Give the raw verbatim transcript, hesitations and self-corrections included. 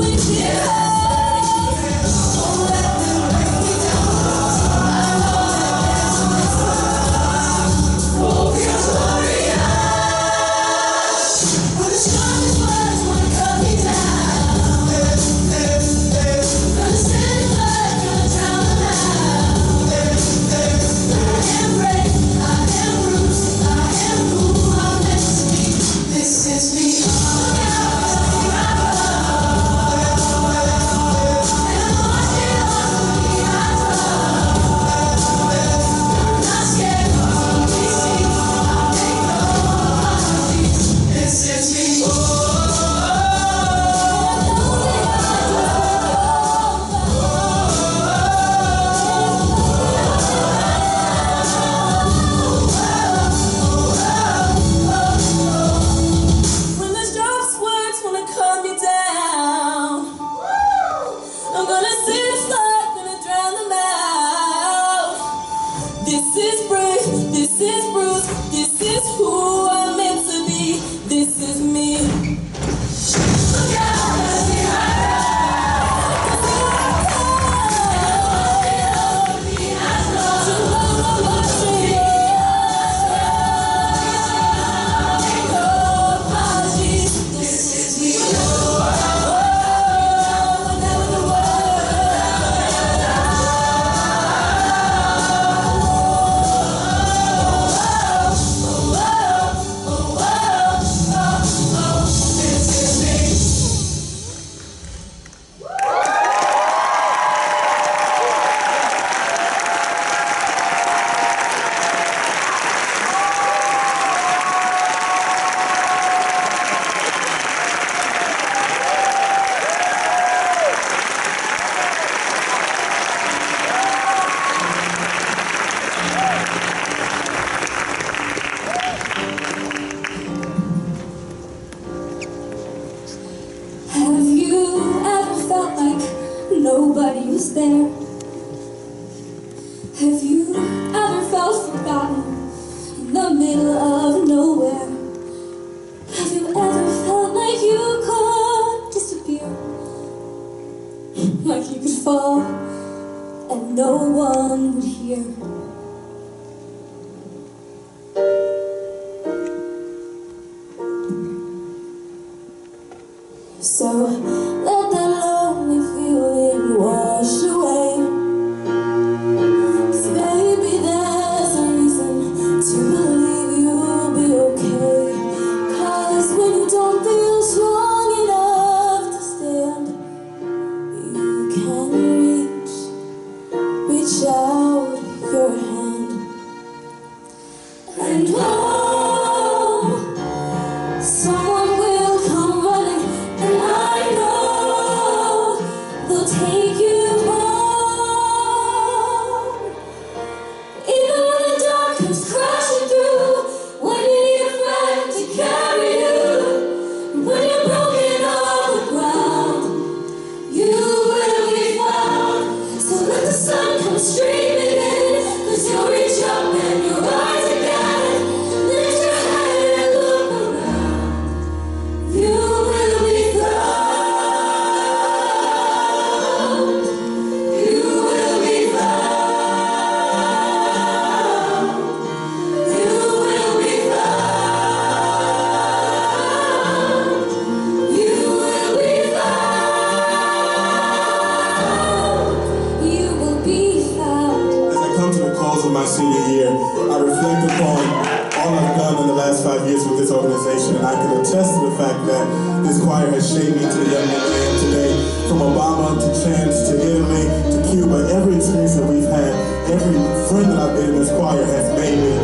Nobody was there. Have you ever felt forgotten in the middle of nowhere? Have you ever felt like you could disappear? Like you could fall and no one would hear? So let that lonely feeling wash away. 'Cause maybe there's a reason to believe you'll be okay. 'Cause when you don't feel strong enough to stand, you can reach, reach out your hand. And oh, someone will come running, and I know they'll take you home. Even when the dark comes crashing through, when you need a friend to carry you, when you're broken on the ground, you will be found. So let the sun come streaming in, 'cause you'll reach up and you'll rise again. Lift your head and look around. You will be found. You will be found. You will be found. You will be found. You will be found. As I come to the close of my senior year, I reflect upon all I've done in the last five years with this organization, and I can attest to the fact that this choir has shaped me to the young man I am today. From Obama to Chance to Italy to Cuba, every experience that we've had, every friend that I've been in this choir has made me